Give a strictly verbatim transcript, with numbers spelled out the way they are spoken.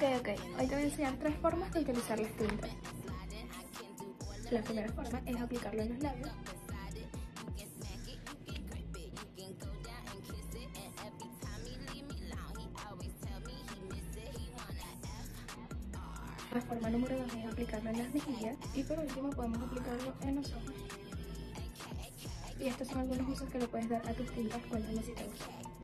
ok, hoy te voy a enseñar tres formas de utilizar las tintas. La primera forma es aplicarlo en los labios. La forma número dos es aplicarlo en las mejillas. Y por último podemos aplicarlo en los ojos. Y estos son algunos usos que le puedes dar a tus tintas. Cuéntame si te gustan.